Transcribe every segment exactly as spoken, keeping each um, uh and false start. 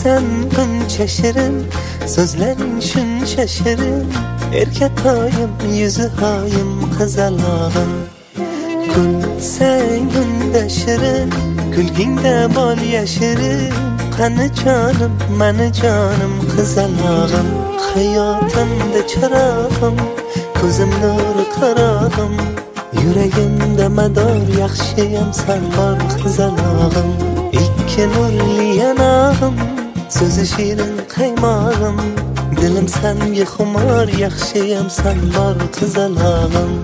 sen buncha shirin, so'zlaring shuncha shirin. Erkatoyim, yuzi hoyim, qizalog'im. Kulsang unda shirin, kulgingda bol yashirin. Qani jonim, mani jonim, qizalog'im. Hayotimda chirog'im, ko'zim nuri qarog'im. Yuragimda mador, yaxshiyam sen bor, qizalog'im. Ikki nurli yanog'im, so'zi shirin qaymog'im. Dilim senga xumor, yaxshiyam sen bor, qizalog'im.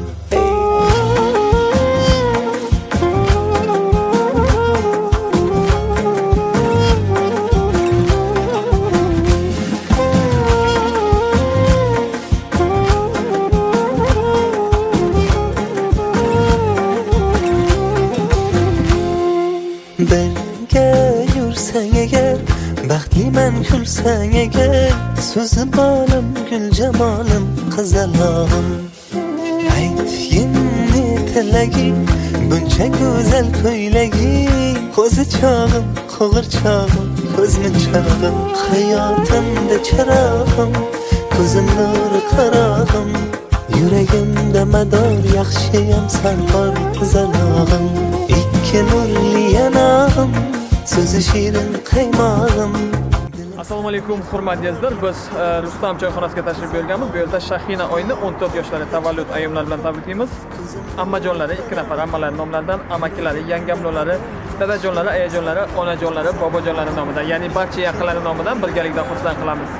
Birga yursang agar, baxtliman kulsang agar. So'zi bolim, gul jamolim, qizalog'im. Aytgimni tilaging, buncha go'zal ko'ylaging. Ko'zi chog'im, qo'g'irchog'im, ko'zmi chog'im. Hayotimda chirog'im, ko'zim nuri qarog'im. Yuragimda mador, yaxshiyam sen bor, qizalog'im. Ikki nurli yanog'im, so'zi shirin qaymog'im. Assalomu alaykum, hurmatli azizlar. Biz Rustam choyxonasiga tashrif buyurganmiz. Bu yerda Shahina oyini o'n to'rt yoshli tavallud ayyomlar bilan tabriklaymiz. Ammajonlari, ikki nafar ammalari nomlaridan, amakilari, yangamlolari, dadajonlari, ayajonlari, onajonlari, bobojonlari nomidan, ya'ni barcha yaqinlari nomidan birgalikda xursand qilamiz.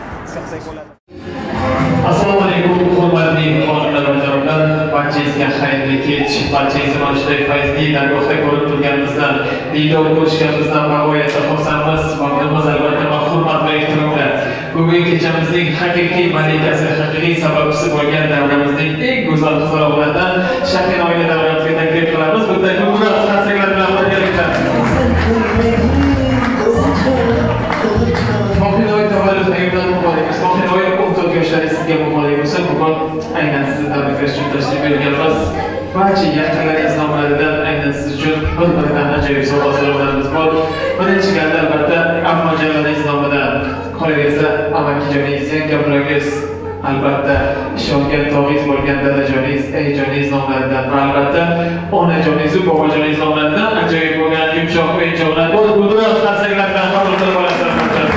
Assalomu alaykum, hurmatli xonimlar va janoblar. Barchangizga xayrli kech, barchangizni mana shunday fayzli dargohda ko'rib turganimizdan, diydor ko'rishganimizdan bag'oyatda xursandmiz. Vaqtimiz albatta va hurmat va ehtiromda bugungi kechamizning haqiqiy malikasi, haqiqiy sababchisi bo'lgan davramizning eng go'zal qizaloqlaridan Shahina oila davramizga taklif qilamiz. Bunday ko'plab qarsaklar bilan birgalikda Shahina oila tavallud ayyomlar muborak. Shahina oila o'n to'rt yoshli sizga muborak bo'lsin. Bugun aynan sizni tabriklash uchun tashrif buyurganmiz. Barcha yaqinlaringiz nomlaridan aynan siz uchun bir-biridan ajoyib sovg'a-salomlarimiz bor. Birinchi galda albatta ammojoningiz nomidan, qolaversa amakijoningiz, yangamlaringiz, albatta ishongan tog'ingiz bo'lgan dadajoningiz, ayajoningiz nomlaridan va albatta onajoningiz va bobojoningiz nomlaridan ajoyib bo'lgan yumshoq o'yinchoqlar bor. Bu biroz qarsaklar bilan qabul qilib olasizlar.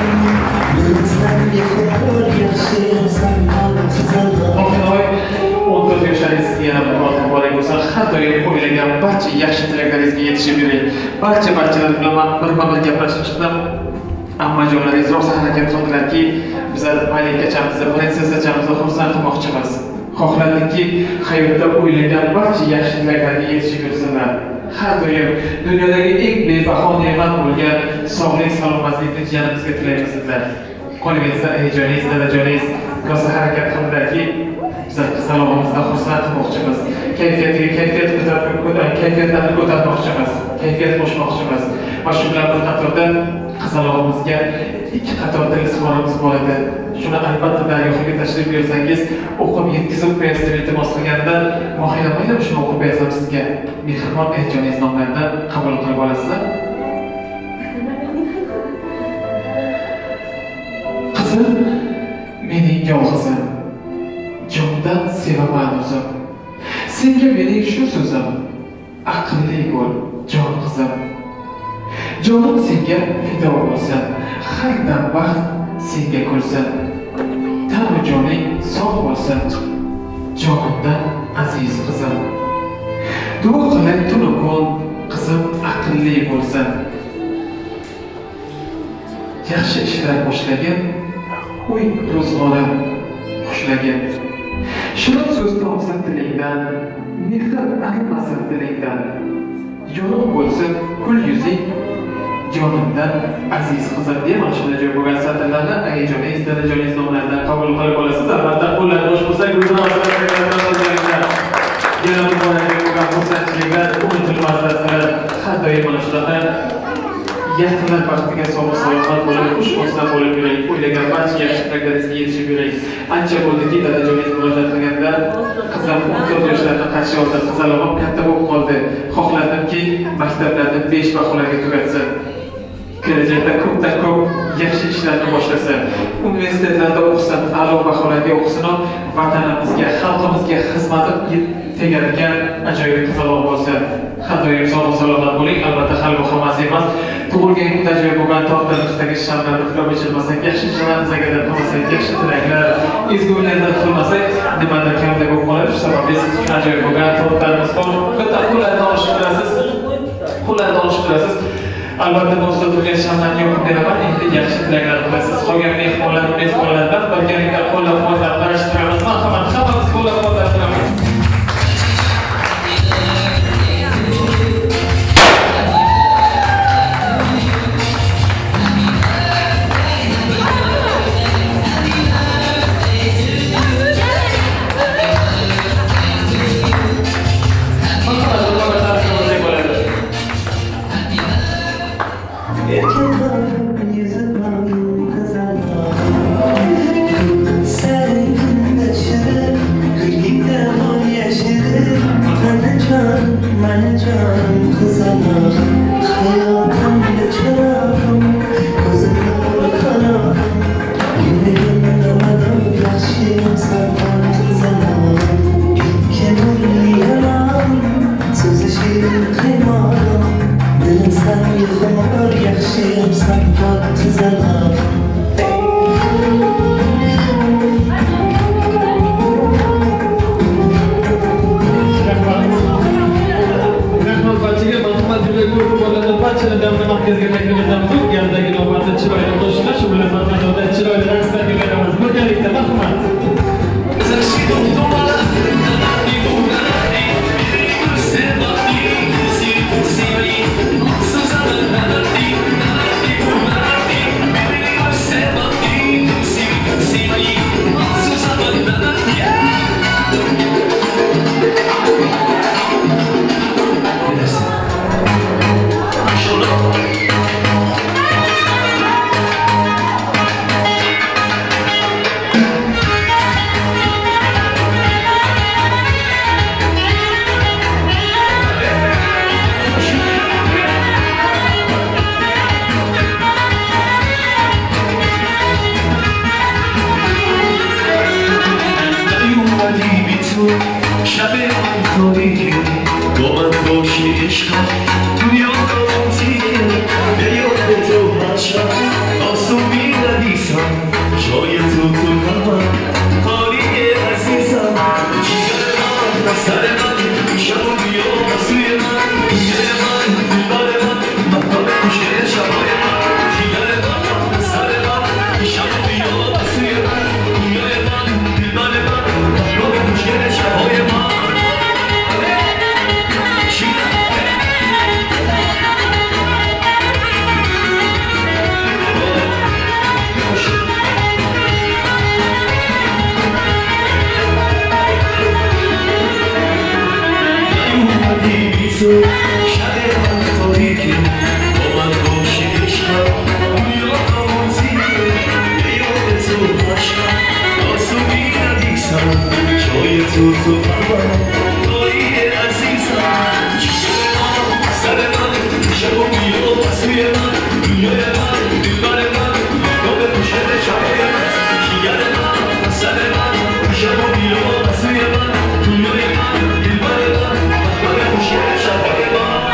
o'n to'rt yoshlaringizga yana bir bor muborak bo'lsin. Har doim o'ylagan barcha yaxshi tilaklaringizga yetishib yuring. Barcha barchalar bilan bir-birga gaplashib chiqdim. Ammajonlaringiz rosa harakat qildilarki, bizlar malikachamizni, prinsessachamizni xursand qilmoqchimiz. Xohladimki, hayotda o'ylagan barcha yaxshi tilaklarga yetishib yursinlar. Har doim dunyodagi eng bebaho ne'mat bo'lgan sog'lik, salomatlikni janimizga tilaymiz sizlar. Qolaversa, ayajoningiz, dadajoningiz rosa harakat qildilarki, bizlar qizalog'imizdan xursand qilmoqchimiz. Kayfiyatiga kayfiyat ko'tarib, kayfiyatlarni ko'tarmoqchimiz, kayfiyat qo'shmoqchimiz. Va shu bilan bir qatorda qizalog'imizga ikki qator iltimosimiz bor edi. Shuni albatta dargohiga tashrif buyursangiz, o'qib yetkazib qo'yasiz deb iltimos qilganda, mohiylamayla shuni o'qib bersam sizga mehribon ayajoningiz nomlaridan qabul qilib olasizlar. Qizim, mening yolg'izim, jondan sevaman o'zim. Senga mening shu so'zim, aqlli bo'l, jon qizim. Jonim senga fido bo'lsin, har dam vaqt senga kulsin. Tanu joning sog' bo'lsin, jonimdan aziz qizim. Duo qilay tunu kun, qizim aqlli bo'lsin. Yaxshi ishlar boshlagin, uy ro'zg'orim xushlagin. Shirin so'z topsin tilingdan, mehr arimasin dilingdan. Yorug' bo'lsin kul yuzing, jonimdan aziz qizim deya mana shunday joy bo'lgan satrlarni ayajoningiz, dadajoningiz nomlaridan qabul qilib olasiz. Albatta qo'llar bo'sh bo'lsa, yana bir bora bo'lgan xursandchiliklar, unutilmas narsalar har doim mana shunaqa yaqinlar baxtiga sog'lik salomat bo'lib, xushxo'rsand bo'lib yuraylik. O'ylagan barcha yaxshi tilaklaringizga yetishib yuraylik. Ancha bo'ldiki dadajoningiz murojaat qilganda qizim o'n to'rt yoshlarni qarshi oldi, qizalog'im katta bo'lib qoldi. Xohladimki maktablarni besh baholarga tugatsin. Kelajakda ko'pdan ko'p yaxshi ishlarni boshlasa, universitetlarda o'qisin, a'lo baholarga o'qisin, vatanimizga, xalqimizga xizmati tegadigan ajoyib qizaloq bo'lsa, har doim sog' salomat bo'ling. Albatta xalq hammasi emas. Tug'ilgan kun ajoyib bo'lgan taqdirimizdagi shamlarni uxlab o'chirmasak, yaxshi ishlarimizni qilmasak, yaxshi tilaklar, ezgu o'ylardan qilmasak, nimadir kamda bo'lib qoladi. Shu sababli siz uchun ajoyib bo'lgan taqdirimiz bor. Bitta pullarni olishib turasiz. Pullarni olishib turasiz. Albatta do'stlar turgan shamlarni yo'q deraman. Endi yaxshi tilaklar qilasiz. Qolgan mehmonlar, mehmonlardan birgalikda qo'llab-quvvatlab turamiz. Marhamat, hammamiz qo'llab-quvvatlab turamiz. Shut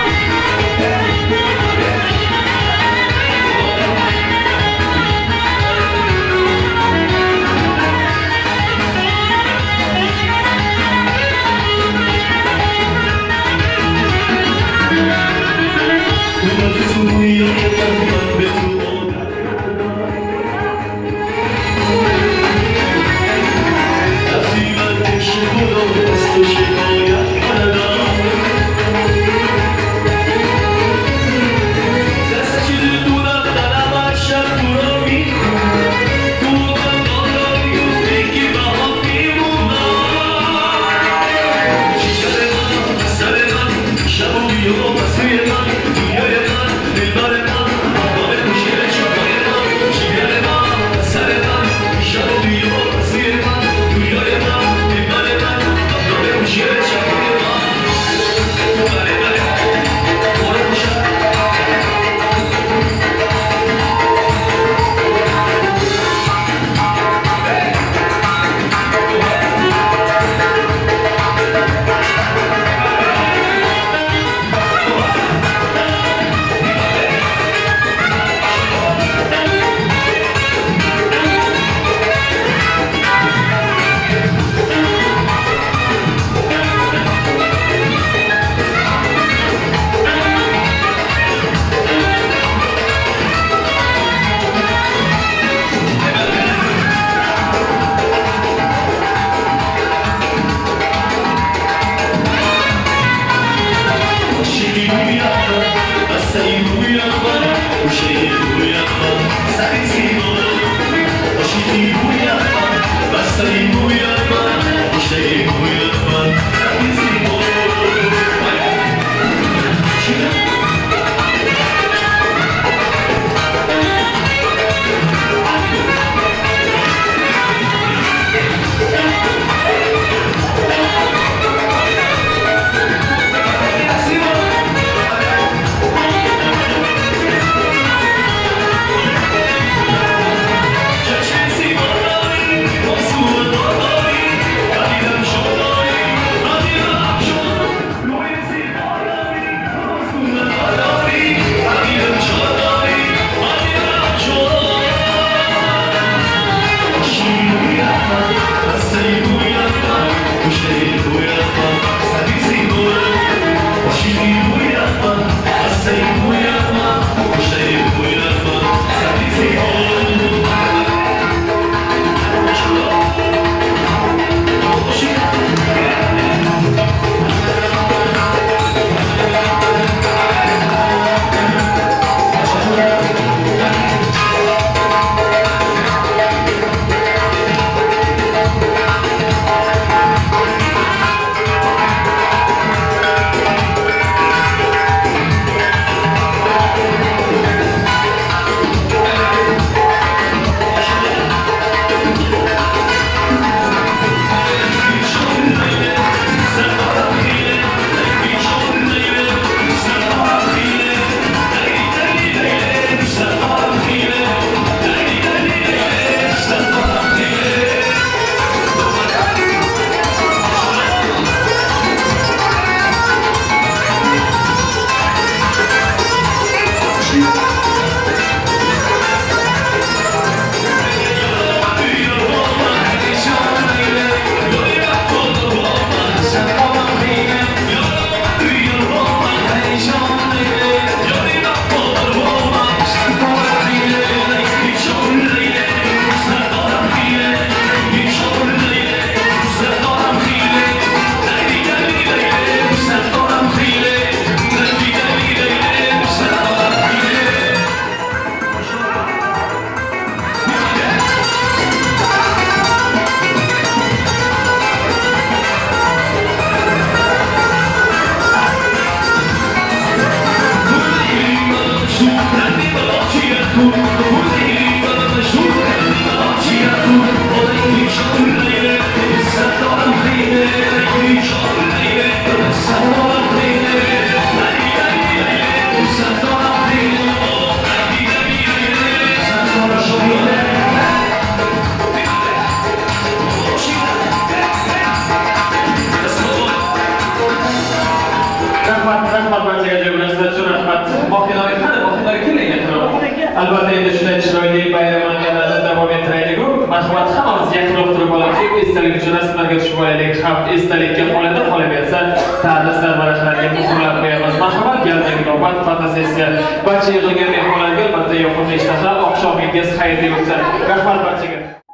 Rahmat, rahmat barchaga jabranishlar uchun rahmat. Mohinoy qani, Mohinoy keling e'tirof. Albatta endi shunday chiroyli bayramlarni davom ettiraylik. Marhamat, hammamiz yaqinroq turib olaylik. Esdalik uchun rasmlarga tushib olaylik. Ham esdalikka qoladi, qolaversa ta'rif sarvarashlarga muhrlab qo'yamiz. Marhamat, keldik navbat fotosessiya. Barcha yig'ilgan mehmonlarga albatta yoqimli ishtaha, oqshomingiz xayrli bo'lsin. Rahmat barchaga.